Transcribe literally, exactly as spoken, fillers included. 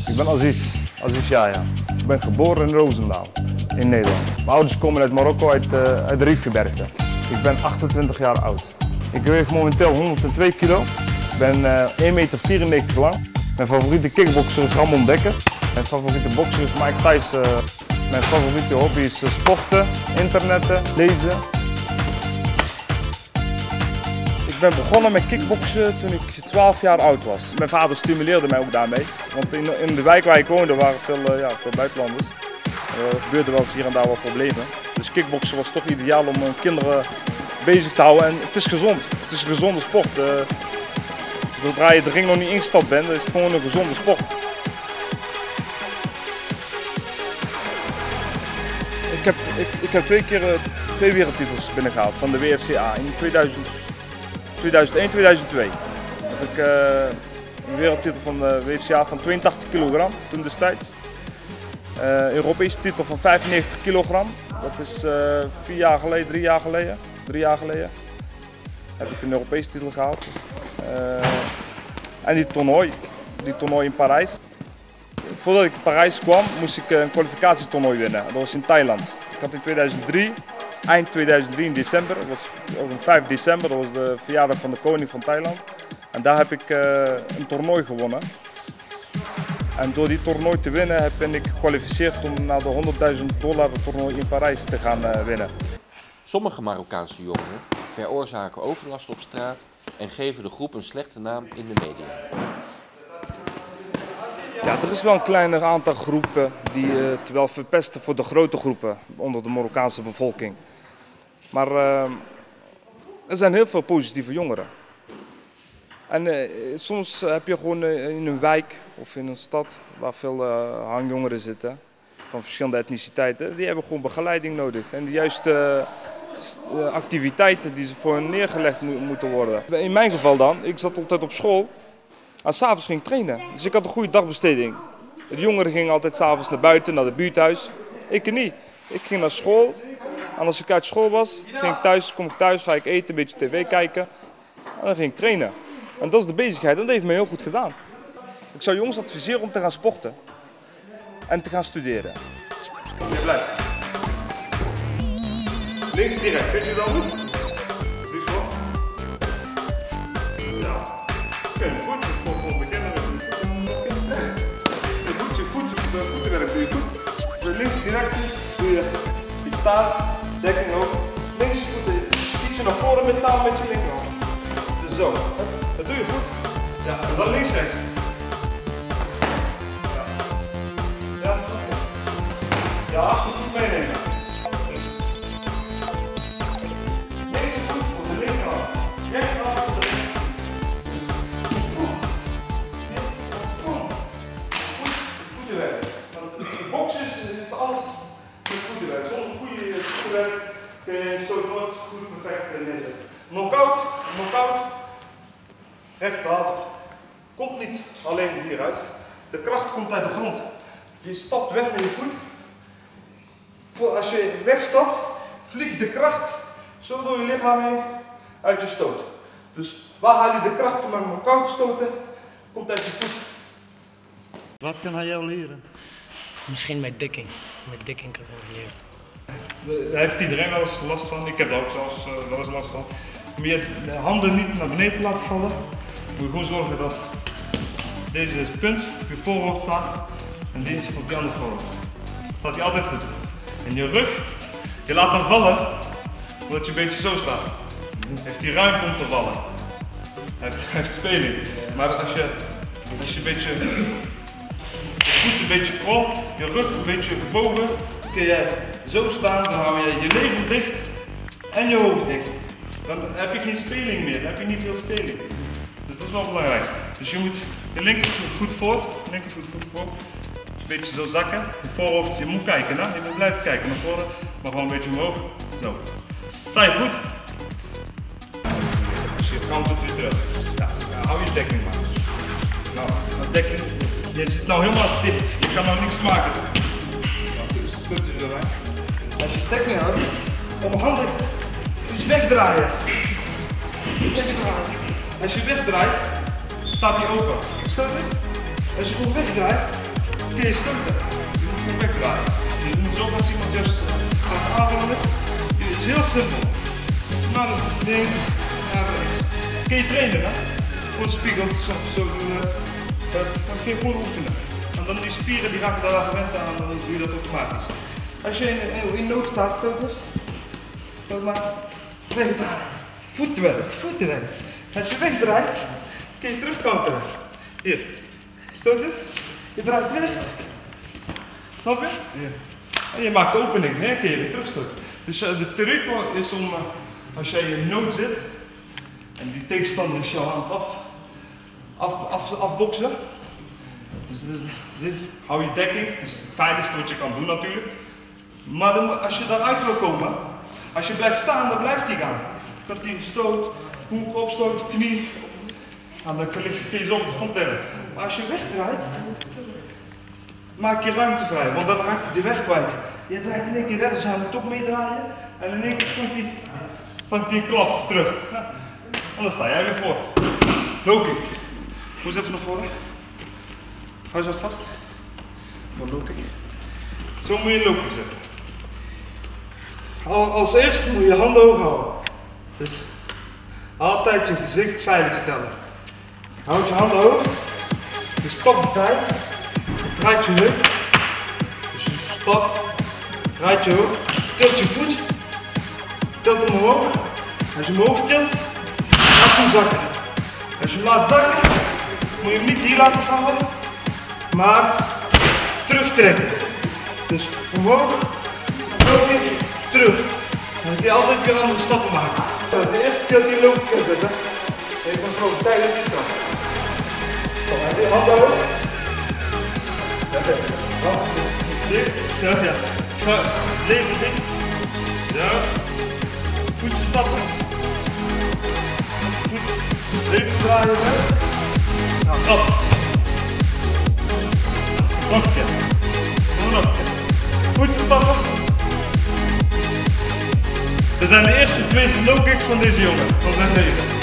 Ik ben Aziz, Aziz Yahya. Ik ben geboren in Roosendaal, in Nederland. Mijn ouders komen uit Marokko, uit, uh, uit de Rifgebergte. Ik ben achtentwintig jaar oud. Ik weeg momenteel honderdtwee kilo. Ik ben uh, één meter vierennegentig lang. Mijn favoriete kickboxer is Ramon Dekker. Mijn favoriete bokser is Mike Tyson. Mijn favoriete hobby is sporten, internetten, lezen. Ik ben begonnen met kickboksen toen ik twaalf jaar oud was. Mijn vader stimuleerde mij ook daarmee. Want in, in de wijk waar ik woonde waren veel, uh, ja, veel buitenlanders. Er uh, gebeurde wel eens hier en daar wat problemen. Dus kickboksen was toch ideaal om uh, kinderen bezig te houden. En het is gezond. Het is een gezonde sport. Uh, zodra je de ring nog niet ingestapt bent, is het gewoon een gezonde sport. Ik heb, ik, ik heb twee keer uh, twee wereldtitels binnengehaald van de W F C A in tweeduizend, tweeduizend één tweeduizend twee. Heb ik uh, een wereldtitel van de W F C A van tweeëntachtig kilogram toen destijds. Uh, Europese titel van vijfennegentig kilogram. Dat is uh, vier jaar geleden, drie jaar geleden, drie jaar geleden. Heb ik een Europese titel gehaald. Uh, en die toernooi, die toernooi in Parijs. Voordat ik in Parijs kwam, moest ik een kwalificatietoernooi winnen. Dat was in Thailand. Ik had in tweeduizend drie, eind tweeduizend drie in december, dat was op vijf december, dat was de verjaardag van de koning van Thailand. En daar heb ik uh, een toernooi gewonnen. En door die toernooi te winnen ben ik gekwalificeerd om naar de honderdduizend dollar toernooi in Parijs te gaan uh, winnen. Sommige Marokkaanse jongeren veroorzaken overlast op straat en geven de groep een slechte naam in de media. Ja, er is wel een kleiner aantal groepen die uh, het wel verpesten voor de grote groepen onder de Marokkaanse bevolking. Maar uh, er zijn heel veel positieve jongeren. En uh, soms heb je gewoon uh, in een wijk of in een stad waar veel uh, hangjongeren zitten, van verschillende etniciteiten, die hebben gewoon begeleiding nodig. En de juiste uh, activiteiten die ze voor hen neergelegd mo moeten worden. In mijn geval dan, ik zat altijd op school. En s'avonds ging ik trainen, dus ik had een goede dagbesteding. De jongeren gingen altijd s'avonds naar buiten, naar het buurthuis. Ik niet. Ik ging naar school en als ik uit school was, ging ik thuis, kom ik thuis, ga ik eten, een beetje tv kijken. En dan ging ik trainen. En dat is de bezigheid en dat heeft me heel goed gedaan. Ik zou jongens adviseren om te gaan sporten en te gaan studeren. Je blijft. Links direct, vind je dat goed? Liefst voor. Ja. Oké, goed. Voetenwerk doe je goed. Dus links direct doe je, je staat, dekking ook. Links voeten ietsje naar voren met samen met je linkerhand. Dus zo. Dat doe je goed. Ja, en dan links rechts. Ja, ja, ja achtervoet meenemen. Dus. Links is goed voor de linkerhand. Rechterhand voor de linkerhand. Voetenwerk. Boksen is alles met voetenwerk. Zonder goede voetenwerk kun je zo nooit goed perfect neerzetten. Knockout, knockout, rechterhand, komt niet alleen hieruit. De kracht komt uit de grond. Je stapt weg met je voet. Voor als je wegstapt, vliegt de kracht zo door je lichaam heen uit je stoot. Dus waar haal je de kracht om een knockout te stoten? Komt uit je voet. Wat kan hij jou leren? Misschien met dekking. Met dekking kan ik leren. Daar heeft iedereen wel eens last van. Ik heb daar ook zelfs uh, wel eens last van. Om je handen niet naar beneden te laten vallen, moet je gewoon zorgen dat deze punt op je voorhoofd staat en deze op je andere voorhoofd. Staat hij altijd goed. En je rug, je laat hem vallen, omdat je een beetje zo staat. Heeft hij ruimte om te vallen. Hij heeft speling. Maar als je, als je een beetje voet een beetje krol, je rug een beetje boven, kun je zo staan, dan hou je je lever dicht en je hoofd dicht. Dan heb je geen speling meer, dan heb je niet veel speling. Dus dat is wel belangrijk. Dus je moet je linkervoet goed voor, linkervoet goed voor, een beetje zo zakken. Je voorhoofd, je moet kijken, hè? Je moet blijven kijken naar voren, maar gewoon een beetje omhoog. Zo. Sta je goed? Dus je kant doet weer terug. Ja, hou je dekking maar. Nou, dat dekking. Je zit nou helemaal dicht, je kan nou niks maken. Als je dekking houdt, onhandig is wegdraaien. Wegdraaien. Als je wegdraait, staat hij open. Snap je? Als je gewoon wegdraait, kun je stoten. Je moet hem wegdraaien. Je moet zorgen dat iemand juist gaat aanvallen is. Het is heel simpel. Naar links, naar rechts. Kun je trainen, hè? Voor de spiegel, zo, zo doen we. Dan kun je gewoon oefenen. En dan die spieren die raken daar gewend aan, dan doe je dat automatisch. Als je in, in, in nood staat, stoot dus. Stoot maar. Wegdraaien. Voetenwerk, voetenwerk. Als je wegdraait, kun je terugkantelen. Hier. Stoot eens. Je draait weg. Snap je? Ja. En je maakt de opening, hè? Kun je weer terugstoten. Dus uh, de truc is om, uh, als jij in nood zit, en die tegenstander is jou aan het af, af, af, afboksen. Dus, dus, dus hou je dekking, dat is het veiligste wat je kan doen natuurlijk. Maar dan, als je daaruit wil komen, als je blijft staan, dan blijft hij gaan. Dat hij stoot, hoek opstoot, knie. En dan kun je zo op de grond leggen. Maar als je wegdraait, maak je ruimte vrij, want dan raakt hij de weg kwijt. Je draait in één keer weg, dus hij moet toch meedraaien. En in één keer vangt hij, vangt hij een klap terug. Ja. En dan sta jij weer voor. Low kick. Hoe eens even naar voren. Hou je dat vast. Voor low kick. Zo moet je low kick zetten. Als eerste moet je je handen hoog houden. Dus altijd je gezicht veilig stellen. Houd je handen hoog. Je stapt de tijd. Je draait je heup. Dus je stapt. Draait je hoog. Tilt je voet. Tilt hem omhoog. Als je hem omhoog tilt, laat je hem zakken. Als je hem laat zakken, moet je hem niet hier laten vallen, maar terugtrekken. Dus omhoog, low kick, terug. Dan kun je altijd weer andere stappen maken. Dat is de eerste keer dat je low kick kan zetten. En je kan gewoon tijdens dit kan. Kom maar, die handen hoog. Dit, ja, ja. Leven dicht. Ja. Voetje stappen. Voet. Even draaien. Nou, op. Nog een keer. Nog een keer. Voetje stappen. Dit zijn de eerste twee low kicks van deze jongen. Van zijn leven.